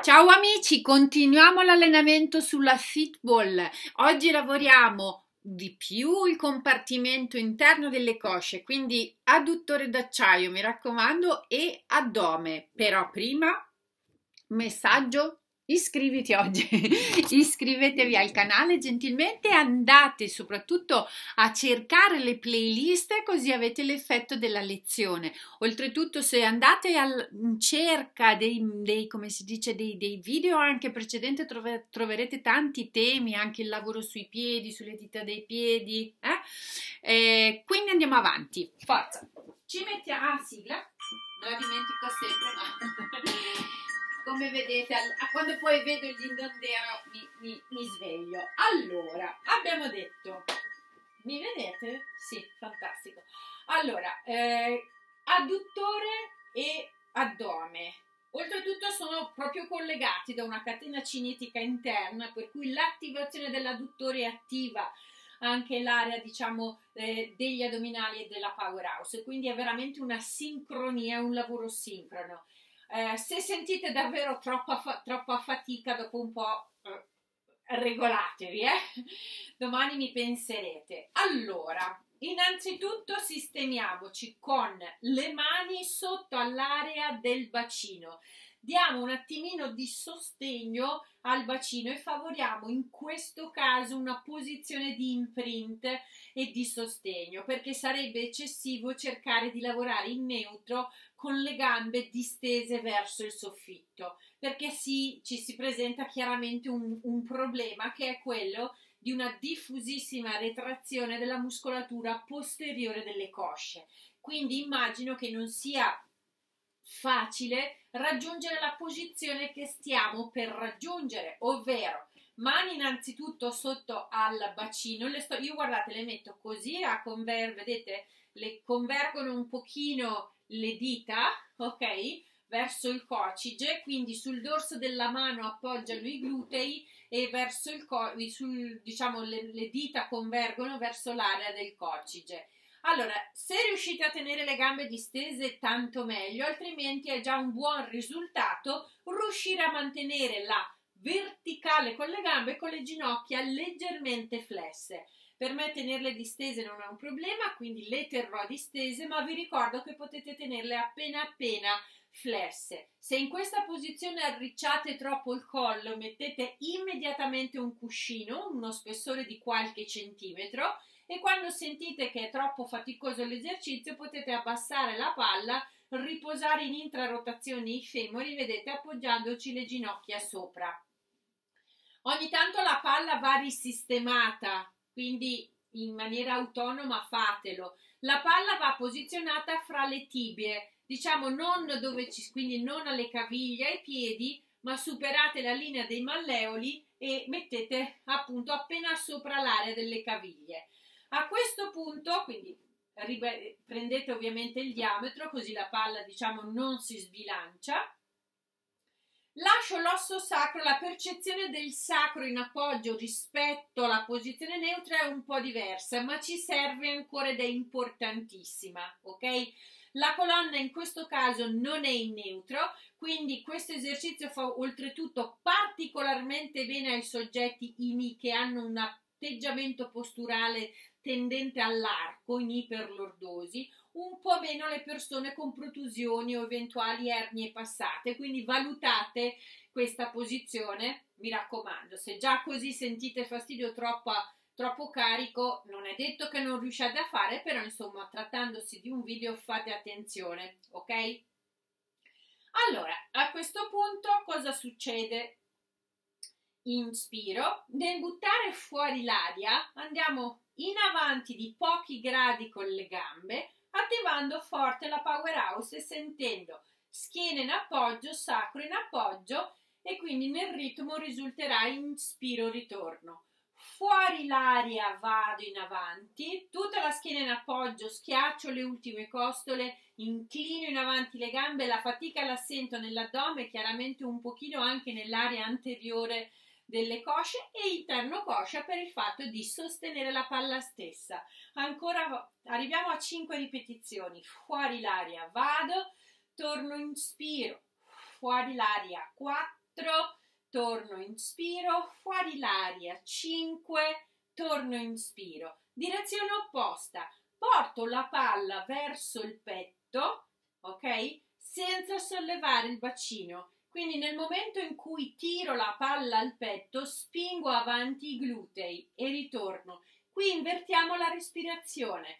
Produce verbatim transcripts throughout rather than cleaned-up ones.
Ciao amici, continuiamo l'allenamento sulla Fitball. Oggi lavoriamo di più il compartimento interno delle cosce, quindi adduttore d'acciaio, mi raccomando, e addome. Però prima, messaggio, iscriviti oggi, iscrivetevi al canale gentilmente, andate soprattutto a cercare le playlist così avete l'effetto della lezione. Oltretutto se andate al, in cerca dei, dei, come si dice, dei, dei video anche precedenti trove, troverete tanti temi, anche il lavoro sui piedi, sulle dita dei piedi, eh? Eh, quindi andiamo avanti, forza, ci mettiamo, ah sigla, me la dimentico sempre, ma... come vedete, quando poi vedo il dindondero mi, mi, mi sveglio. Allora, abbiamo detto, mi vedete? Sì, fantastico. Allora, eh, adduttore e addome. Oltretutto sono proprio collegati da una catena cinetica interna, per cui l'attivazione dell'adduttore attiva anche l'area, diciamo, eh, degli addominali e della powerhouse. Quindi è veramente una sincronia, un lavoro sincrono. Eh, se sentite davvero troppa, fa troppa fatica, dopo un po' eh, regolatevi, eh? Domani mi penserete. Allora, innanzitutto sistemiamoci con le mani sotto all'area del bacino. Diamo un attimino di sostegno al bacino e favoriamo in questo caso una posizione di imprint e di sostegno, perché sarebbe eccessivo cercare di lavorare in neutro con le gambe distese verso il soffitto, perché sì, ci si presenta chiaramente un, un problema che è quello di una diffusissima retrazione della muscolatura posteriore delle cosce. Quindi immagino che non sia facile raggiungere la posizione che stiamo per raggiungere, ovvero mani innanzitutto sotto al bacino. Le sto, io guardate, le metto così a conver, vedete, le convergono un pochino le dita, ok, verso il coccige, quindi sul dorso della mano appoggiano i glutei e verso il sul, diciamo le, le dita convergono verso l'area del coccige. Allora, se riuscite a tenere le gambe distese tanto meglio, altrimenti è già un buon risultato riuscire a mantenere la verticale con le gambe e con le ginocchia leggermente flesse. Per me tenerle distese non è un problema, quindi le terrò distese, ma vi ricordo che potete tenerle appena appena flesse. Se in questa posizione arricciate troppo il collo, mettete immediatamente un cuscino, uno spessore di qualche centimetro, e quando sentite che è troppo faticoso l'esercizio potete abbassare la palla, riposare in intrarotazione i femori, vedete, appoggiandoci le ginocchia sopra. Ogni tanto la palla va risistemata, quindi in maniera autonoma fatelo. La palla va posizionata fra le tibie, diciamo non dove ci, quindi non alle caviglie, ai piedi, ma superate la linea dei malleoli e mettete appunto appena sopra l'area delle caviglie. A questo punto, quindi prendete ovviamente il diametro, così la palla, diciamo, non si sbilancia. Lascio l'osso sacro, la percezione del sacro in appoggio rispetto alla posizione neutra è un po' diversa, ma ci serve ancora ed è importantissima, ok? La colonna in questo caso non è in neutro, quindi questo esercizio fa oltretutto particolarmente bene ai soggetti I M I che hanno un atteggiamento posturale tendente all'arco, in iperlordosi, un po' meno le persone con protusioni o eventuali ernie passate, quindi valutate questa posizione, mi raccomando. Se già così sentite fastidio troppa, troppo carico, non è detto che non riusciate a fare, però insomma trattandosi di un video fate attenzione, ok? Allora, a questo punto cosa succede? Inspiro, nel buttare fuori l'aria andiamo in avanti di pochi gradi con le gambe, attivando forte la powerhouse e sentendo schiena in appoggio, sacro in appoggio, e quindi nel ritmo risulterà inspiro, ritorno. Fuori l'aria, vado in avanti, tutta la schiena in appoggio, schiaccio le ultime costole, inclino in avanti le gambe, la fatica la sento nell'addome, chiaramente un pochino anche nell'area anteriore delle cosce e interno coscia per il fatto di sostenere la palla stessa. Ancora arriviamo a cinque ripetizioni. Fuori l'aria, vado, torno, inspiro, fuori l'aria, quattro, quattro, torno, inspiro, fuori l'aria, cinque, torno, inspiro. Direzione opposta, porto la palla verso il petto, ok? Senza sollevare il bacino. Quindi nel momento in cui tiro la palla al petto, spingo avanti i glutei e ritorno. Qui invertiamo la respirazione.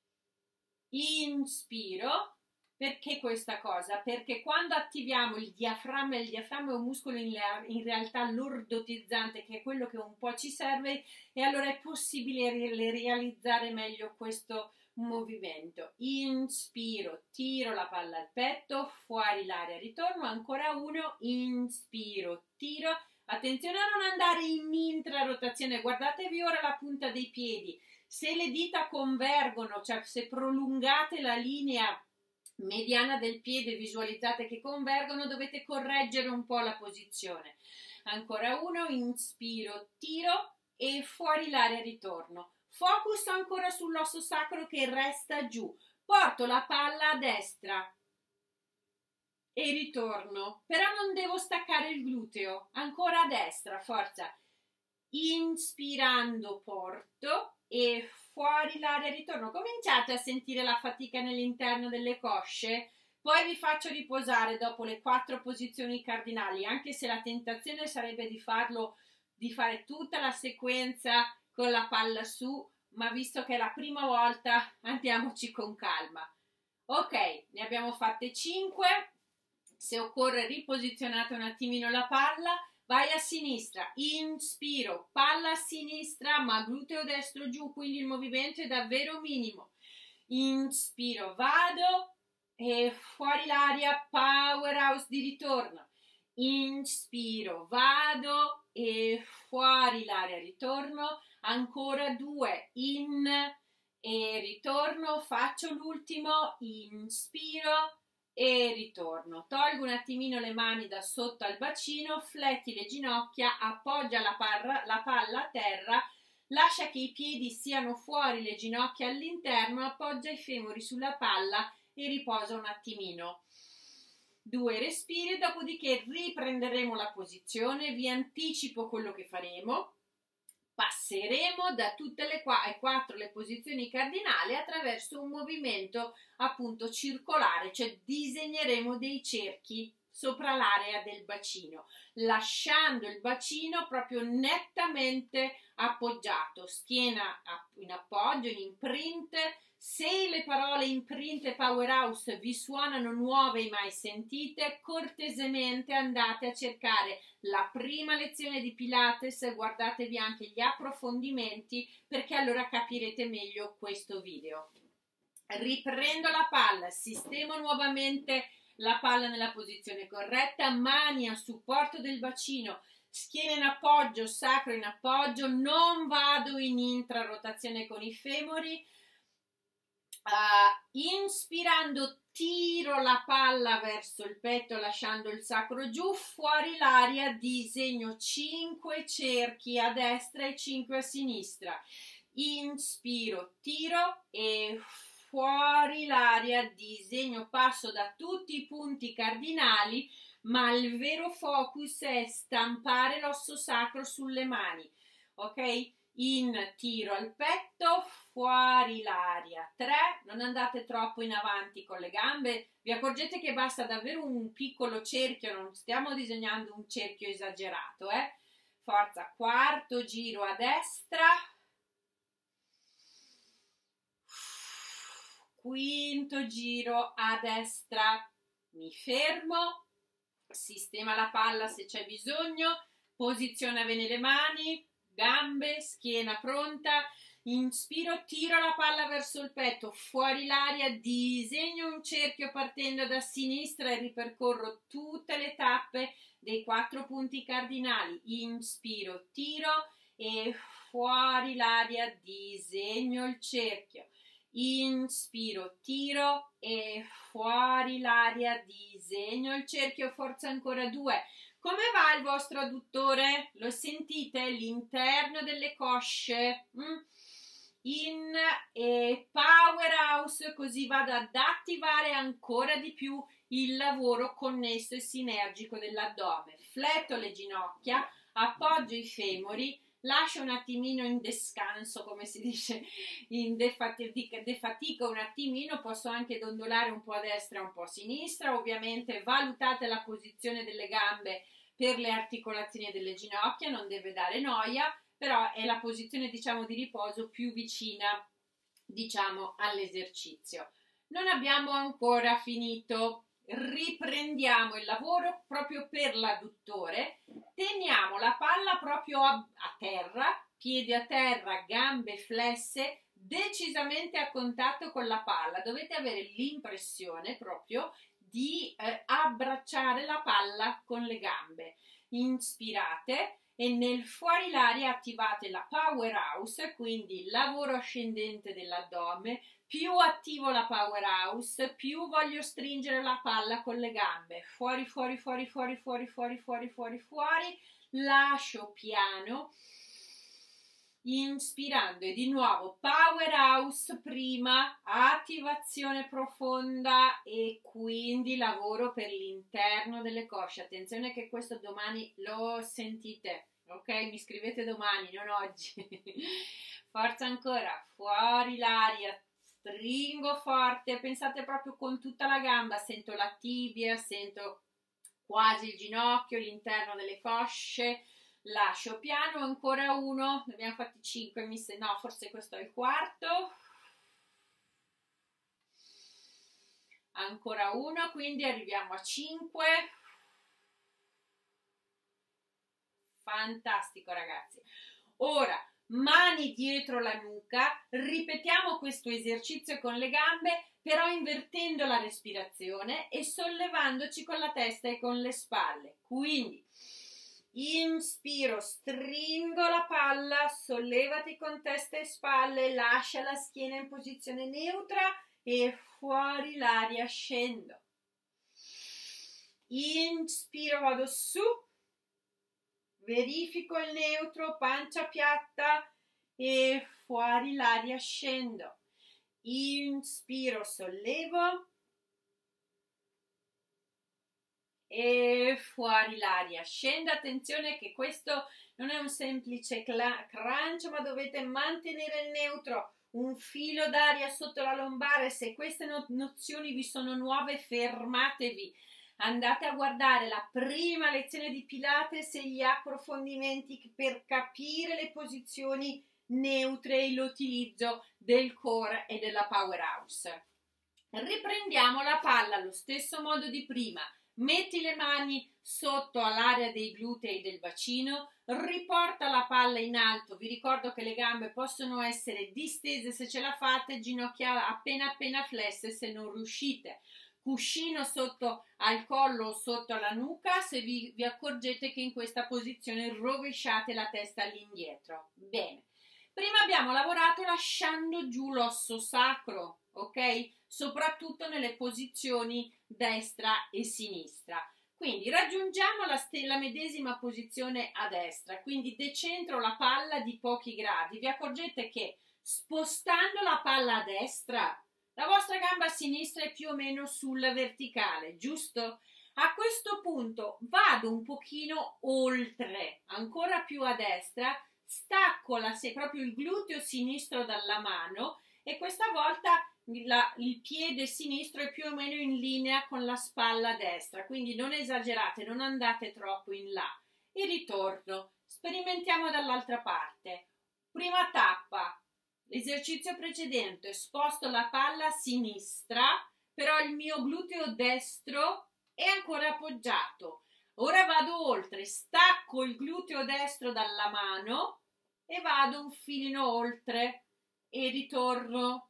Inspiro. Perché questa cosa? Perché quando attiviamo il diaframma, il diaframma è un muscolo in, in realtà lordotizzante, che è quello che un po' ci serve, e allora è possibile realizzare meglio questo movimento. Inspiro, tiro la palla al petto, fuori l'aria, ritorno, ancora uno, inspiro, tiro. Attenzione a non andare in intrarotazione, guardatevi ora la punta dei piedi. Se le dita convergono, cioè se prolungate la linea mediana del piede, visualizzate che convergono, dovete correggere un po' la posizione. Ancora uno, inspiro, tiro e fuori l'aria, ritorno. Focus ancora sull'osso sacro che resta giù. Porto la palla a destra e ritorno, però non devo staccare il gluteo. Ancora a destra, forza. Inspirando porto e fuori l'aria, ritorno. Cominciate a sentire la fatica nell'interno delle cosce? Poi vi faccio riposare dopo le quattro posizioni cardinali, anche se la tentazione sarebbe di farlo, di fare tutta la sequenza con la palla su, ma visto che è la prima volta andiamoci con calma. Ok, ne abbiamo fatte cinque. Se occorre riposizionate un attimino la palla. Vai a sinistra, inspiro, palla a sinistra ma gluteo destro giù, quindi il movimento è davvero minimo. Inspiro, vado e fuori l'aria, powerhouse di ritorno. Inspiro, vado e fuori l'aria, ritorno. Ancora due, in e ritorno, faccio l'ultimo, inspiro e ritorno. Tolgo un attimino le mani da sotto al bacino, fletti le ginocchia, appoggia la, parra, la palla a terra, lascia che i piedi siano fuori, le ginocchia all'interno, appoggia i femori sulla palla e riposa un attimino. Due respiri, dopodiché riprenderemo la posizione. Vi anticipo quello che faremo. Passeremo da tutte le quattro le posizioni cardinali attraverso un movimento appunto circolare, cioè disegneremo dei cerchi sopra l'area del bacino, lasciando il bacino proprio nettamente appoggiato, schiena in appoggio, in imprint. Se le parole imprint e powerhouse vi suonano nuove e mai sentite, cortesemente andate a cercare la prima lezione di Pilates, guardatevi anche gli approfondimenti, perché allora capirete meglio questo video. Riprendo la palla, sistemo nuovamente la palla nella posizione corretta, mani a supporto del bacino, schiena in appoggio, sacro in appoggio, non vado in intrarotazione con i femori. Uh, inspirando tiro la palla verso il petto lasciando il sacro giù, fuori l'aria disegno cinque cerchi a destra e cinque a sinistra. Inspiro, tiro e fuori l'aria disegno, passo da tutti i punti cardinali, ma il vero focus è stampare l'osso sacro sulle mani, ok? In tiro al petto, fuori l'aria, tre, non andate troppo in avanti con le gambe, vi accorgete che basta davvero un piccolo cerchio, non stiamo disegnando un cerchio esagerato, eh? Forza, quarto giro a destra, quinto giro a destra, mi fermo, sistema la palla se c'è bisogno, posiziona bene le mani, gambe, schiena pronta, inspiro, tiro la palla verso il petto, fuori l'aria, disegno un cerchio partendo da sinistra e ripercorro tutte le tappe dei quattro punti cardinali, inspiro, tiro e fuori l'aria, disegno il cerchio, inspiro, tiro e fuori l'aria, disegno il cerchio, forza ancora due. Come va il vostro adduttore? Lo sentite? L'interno delle cosce? Mm? In e powerhouse, così vado ad attivare ancora di più il lavoro connesso e sinergico dell'addome. fletto le ginocchia, appoggio i femori, lascio un attimino in descanso, come si dice, in defatica, defatico un attimino, posso anche dondolare un po' a destra e un po' a sinistra, ovviamente valutate la posizione delle gambe per le articolazioni delle ginocchia, non deve dare noia, però è la posizione, diciamo, di riposo più vicina, diciamo, all'esercizio. Non abbiamo ancora finito, riprendiamo il lavoro proprio per l'adduttore, teniamo la palla proprio a, a terra, piedi a terra, gambe flesse, decisamente a contatto con la palla, dovete avere l'impressione proprio di eh, abbracciare la palla con le gambe. Inspirate e nel fuori l'aria attivate la powerhouse, quindi il lavoro ascendente dell'addome. Più attivo la powerhouse, più voglio stringere la palla con le gambe. Fuori, fuori, fuori, fuori, fuori, fuori, fuori, fuori, fuori. Lascio piano. Inspirando e di nuovo powerhouse prima, attivazione profonda e quindi lavoro per l'interno delle cosce. Attenzione che questo domani lo sentite, ok? Mi scrivete domani, non oggi. Forza ancora, fuori l'aria, stringo forte, pensate proprio con tutta la gamba, sento la tibia, sento quasi il ginocchio, l'interno delle cosce. Lascio piano, ancora uno, ne abbiamo fatti cinque, mi se... no, forse questo è il quarto, ancora uno, quindi arriviamo a cinque, fantastico ragazzi. Ora, mani dietro la nuca, ripetiamo questo esercizio con le gambe, però invertendo la respirazione e sollevandoci con la testa e con le spalle, quindi inspiro, stringo la palla, sollevati con testa e spalle, lascia la schiena in posizione neutra e fuori l'aria scendo. Inspiro, vado su, verifico il neutro, pancia piatta e fuori l'aria scendo. Inspiro, sollevo. E fuori l'aria, scende, attenzione che questo non è un semplice crunch, ma dovete mantenere il neutro, un filo d'aria sotto la lombare. Se queste nozioni vi sono nuove, fermatevi, andate a guardare la prima lezione di Pilates e gli approfondimenti per capire le posizioni neutre e l'utilizzo del core e della powerhouse. Riprendiamo la palla allo stesso modo di prima. Metti le mani sotto all'area dei glutei del bacino, riporta la palla in alto, vi ricordo che le gambe possono essere distese se ce la fate, ginocchia appena appena flesse se non riuscite, cuscino sotto al collo o sotto alla nuca se vi, vi accorgete che in questa posizione rovesciate la testa all'indietro. Bene, prima abbiamo lavorato lasciando giù l'osso sacro, ok? Soprattutto nelle posizioni destra e sinistra. Quindi raggiungiamo la, la medesima posizione a destra, quindi decentro la palla di pochi gradi. Vi accorgete che spostando la palla a destra, la vostra gamba sinistra è più o meno sulla verticale, giusto? A questo punto vado un pochino oltre, ancora più a destra, stacco la, se proprio il gluteo sinistro dalla mano e questa volta La, il piede sinistro è più o meno in linea con la spalla destra, quindi non esagerate, non andate troppo in là. E ritorno, sperimentiamo dall'altra parte. Prima tappa, l'esercizio precedente, sposto la palla a sinistra, però il mio gluteo destro è ancora appoggiato. Ora vado oltre, stacco il gluteo destro dalla mano e vado un filino oltre e ritorno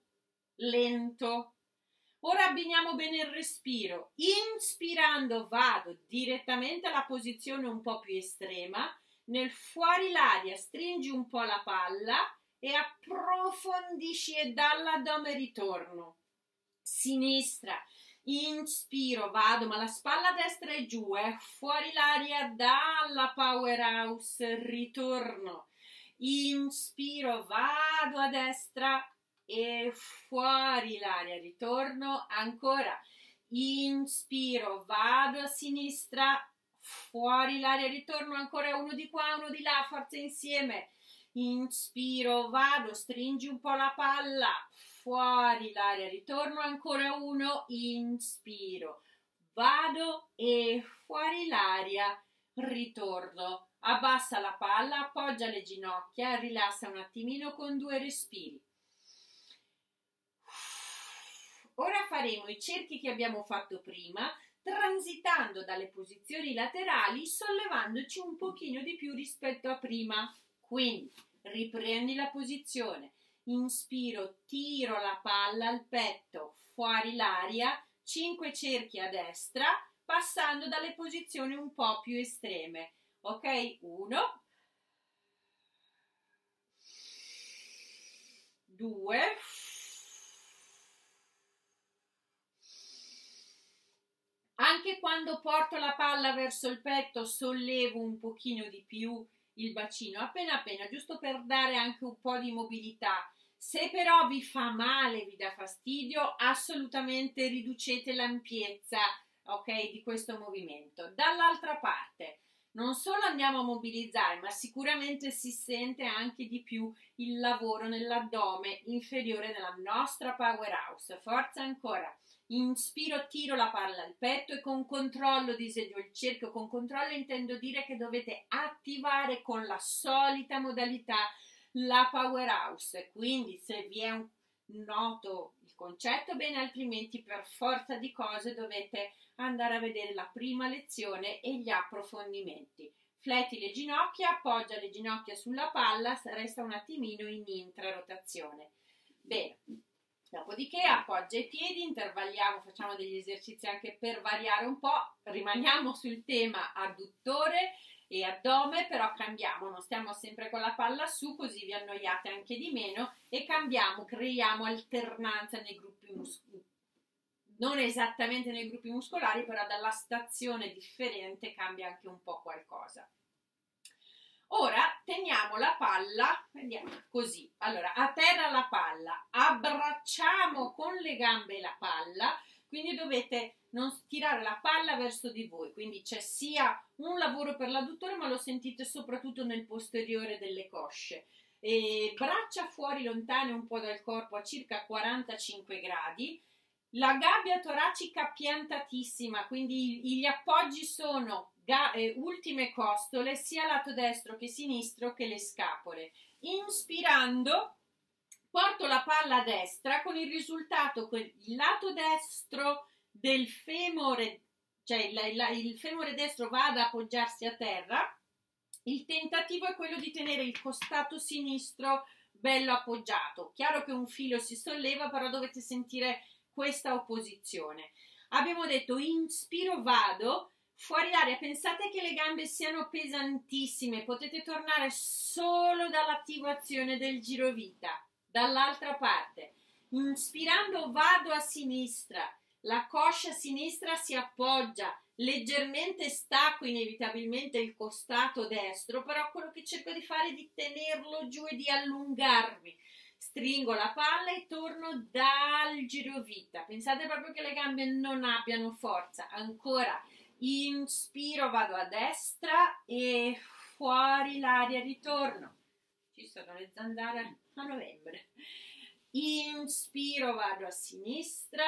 lento. Ora abbiniamo bene il respiro. Inspirando vado direttamente alla posizione un po' più estrema, nel fuori l'aria stringi un po' la palla e approfondisci e dall'addome ritorno. Sinistra, inspiro, vado, ma la spalla destra è giù, eh. Fuori l'aria dalla powerhouse, ritorno. Inspiro, vado a destra e fuori l'aria, ritorno, ancora, inspiro, vado a sinistra, fuori l'aria, ritorno, ancora uno di qua, uno di là, forza insieme, inspiro, vado, stringi un po' la palla, fuori l'aria, ritorno, ancora uno, inspiro, vado e fuori l'aria, ritorno, abbassa la palla, appoggia le ginocchia, rilassa un attimino con due respiri. Ora faremo i cerchi che abbiamo fatto prima, transitando dalle posizioni laterali, sollevandoci un pochino di più rispetto a prima. Quindi riprendi la posizione, inspiro, tiro la palla al petto, fuori l'aria, cinque cerchi a destra, passando dalle posizioni un po' più estreme. Ok? uno, due, anche quando porto la palla verso il petto sollevo un pochino di più il bacino, appena appena, giusto per dare anche un po' di mobilità. Se però vi fa male, vi dà fastidio, assolutamente riducete l'ampiezza, ok, di questo movimento. Dall'altra parte, non solo andiamo a mobilizzare, ma sicuramente si sente anche di più il lavoro nell'addome inferiore nella nostra powerhouse. Forza ancora. Inspiro, tiro la palla al petto e con controllo disegno il cerchio. Con controllo intendo dire che dovete attivare con la solita modalità la powerhouse. Quindi se vi è un noto il concetto, bene, altrimenti per forza di cose dovete andare a vedere la prima lezione e gli approfondimenti. Fletti le ginocchia, appoggia le ginocchia sulla palla, resta un attimino in intrarotazione. Bene. Dopodiché appoggia i piedi, intervalliamo, facciamo degli esercizi anche per variare un po', rimaniamo sul tema adduttore e addome, però cambiamo, non stiamo sempre con la palla su, così vi annoiate anche di meno, e cambiamo, creiamo alternanza nei gruppi muscolari, non esattamente nei gruppi muscolari, però dalla stazione differente cambia anche un po' qualcosa. Ora teniamo la palla, vediamo così, allora a terra la palla, abbracciamo con le gambe la palla, quindi dovete non tirare la palla verso di voi, quindi c'è sia un lavoro per l'adduttore, ma lo sentite soprattutto nel posteriore delle cosce. E braccia fuori lontane un po' dal corpo a circa quarantacinque gradi, la gabbia toracica piantatissima, quindi gli appoggi sono eh, ultime costole sia lato destro che sinistro che le scapole. Inspirando porto la palla a destra con il risultato che il lato destro del femore, cioè il, il femore destro va ad appoggiarsi a terra, il tentativo è quello di tenere il costato sinistro bello appoggiato. Chiaro che un filo si solleva, però dovete sentire questa opposizione. Abbiamo detto inspiro, vado, fuori aria, pensate che le gambe siano pesantissime, potete tornare solo dall'attivazione del girovita. Dall'altra parte, inspirando vado a sinistra, la coscia sinistra si appoggia, leggermente stacco inevitabilmente il costato destro, però quello che cerco di fare è di tenerlo giù e di allungarmi. Stringo la palla e torno dal girovita. Pensate proprio che le gambe non abbiano forza. Ancora, inspiro, vado a destra e fuori l'aria, ritorno. Ci sono le zanzare a novembre. Inspiro, vado a sinistra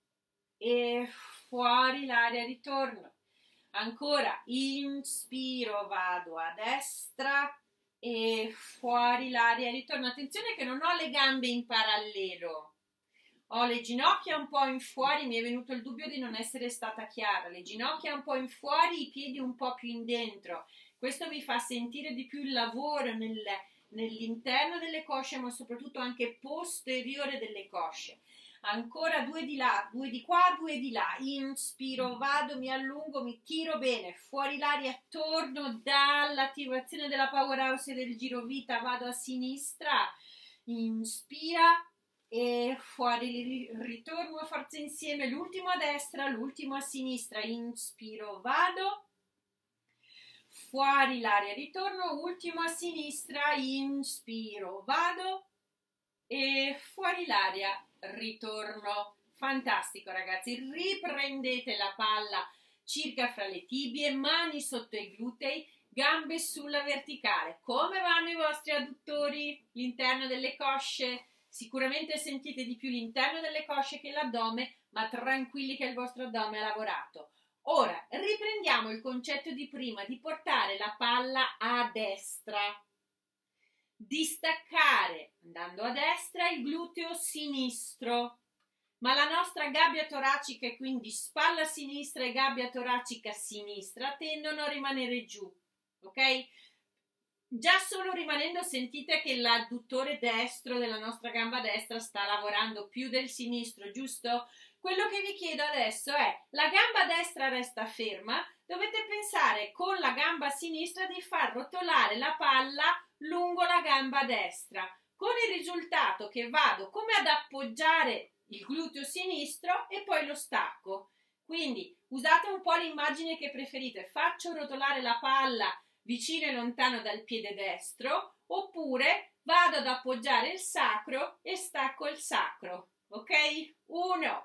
e fuori l'aria, ritorno. Ancora, inspiro, vado a destra e fuori l'aria, ritorno. Attenzione che non ho le gambe in parallelo, ho le ginocchia un po' in fuori, mi è venuto il dubbio di non essere stata chiara, le ginocchia un po' in fuori, i piedi un po' più in dentro. Questo mi fa sentire di più il lavoro nel, nell'interno delle cosce, ma soprattutto anche posteriore delle cosce. Ancora due di là, due di qua, due di là. Inspiro, vado, mi allungo, mi tiro bene. Fuori l'aria, torno dall'attivazione della powerhouse e del girovita, vado a sinistra. Inspira e fuori, ritorno, forza insieme. L'ultimo a destra, l'ultimo a sinistra. Inspiro, vado. Fuori l'aria, ritorno. Ultimo a sinistra. Inspiro, vado. E fuori l'aria, ritorno. Fantastico ragazzi, riprendete la palla circa fra le tibie, mani sotto i glutei, gambe sulla verticale. Come vanno i vostri adduttori? L'interno delle cosce? Sicuramente sentite di più l'interno delle cosce che l'addome, ma tranquilli che il vostro addome ha lavorato. Ora riprendiamo il concetto di prima, di portare la palla a destra, di staccare andando a destra il gluteo sinistro, ma la nostra gabbia toracica e quindi spalla sinistra e gabbia toracica sinistra tendono a rimanere giù, ok? Già solo rimanendo sentite che l'adduttore destro della nostra gamba destra sta lavorando più del sinistro, giusto? Quello che vi chiedo adesso è, la gamba destra resta ferma, dovete pensare con la gamba sinistra di far rotolare la palla lungo la gamba destra, con il risultato che vado come ad appoggiare il gluteo sinistro e poi lo stacco. Quindi usate un po' l'immagine che preferite, faccio rotolare la palla vicino e lontano dal piede destro, oppure vado ad appoggiare il sacro e stacco il sacro, ok? Uno,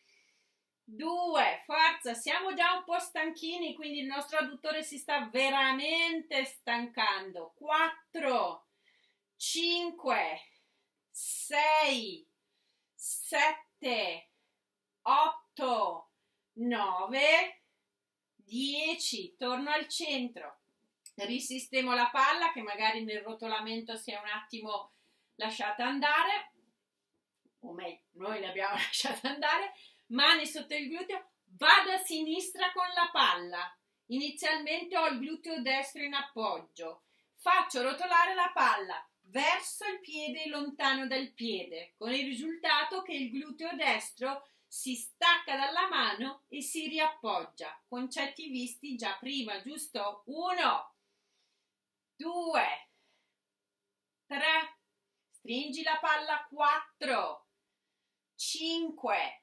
due, forza, siamo già un po' stanchini, quindi il nostro adduttore si sta veramente stancando. Quattro, cinque, sei, sette, otto, nove, dieci, torno al centro, risistemo la palla che magari nel rotolamento si è un attimo lasciata andare, o meglio, noi l'abbiamo lasciata andare, mani sotto il gluteo, vado a sinistra con la palla, inizialmente ho il gluteo destro in appoggio, faccio rotolare la palla verso il piede e lontano dal piede, con il risultato che il gluteo destro si stacca dalla mano e si riappoggia. Concetti visti già prima, giusto? Uno, due, tre, stringi la palla, quattro, cinque,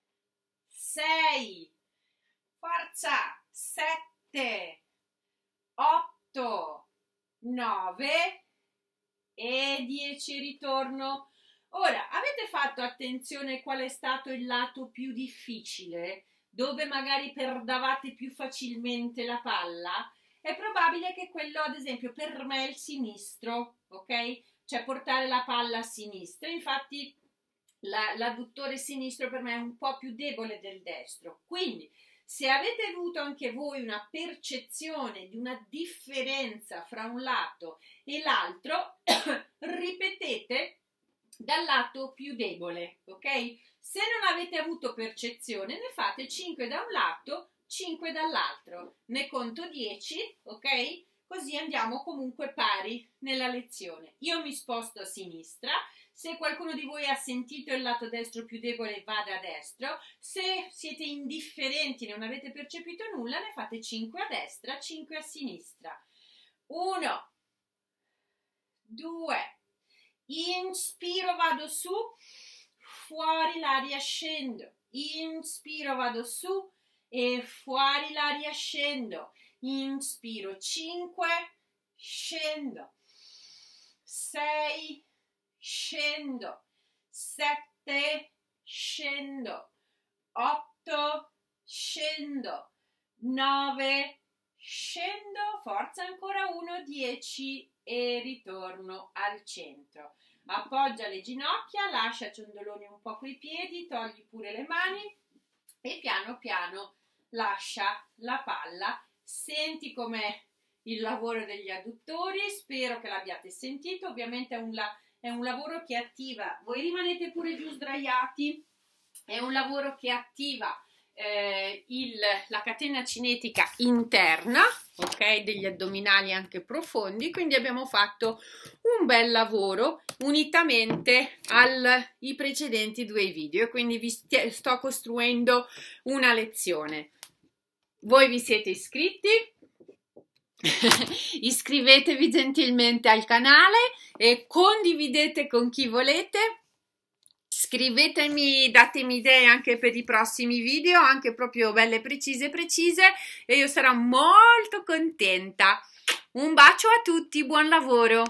sei, forza, sette, otto, nove e dieci, ritorno. Ora, avete fatto attenzione qual è stato il lato più difficile, dove magari perdavate più facilmente la palla? È probabile che quello, ad esempio, per me è il sinistro, ok? Cioè portare la palla a sinistra, infatti la, l'adduttore sinistro per me è un po' più debole del destro, quindi se avete avuto anche voi una percezione di una differenza fra un lato e l'altro, ripetete dal lato più debole, ok? Se non avete avuto percezione, ne fate cinque da un lato, cinque dall'altro, ne conto dieci, ok? Così andiamo comunque pari nella lezione. Io mi sposto a sinistra, se qualcuno di voi ha sentito il lato destro più debole vada a destro, se siete indifferenti e non avete percepito nulla ne fate cinque a destra, cinque a sinistra. uno, due, inspiro, vado su, fuori l'aria scendo, inspiro, vado su e fuori l'aria scendo, inspiro, cinque, scendo, sei, scendo, sette, scendo, otto, scendo, nove, scendo, forza ancora uno, dieci e ritorno al centro. Appoggia le ginocchia, lascia ciondoloni un po' coi piedi, togli pure le mani e piano piano lascia la palla. Senti com'è il lavoro degli adduttori, spero che l'abbiate sentito, ovviamente è un, la- è un lavoro che attiva, voi rimanete pure giù sdraiati, è un lavoro che attiva eh, il, la catena cinetica interna, ok, degli addominali anche profondi, quindi abbiamo fatto un bel lavoro unitamente ai precedenti due video, quindi vi sto costruendo una lezione. Voi vi siete iscritti? Iscrivetevi gentilmente al canale e condividete con chi volete. Scrivetemi, datemi idee anche per i prossimi video, anche proprio belle precise precise, e io sarò molto contenta. Un bacio a tutti, buon lavoro!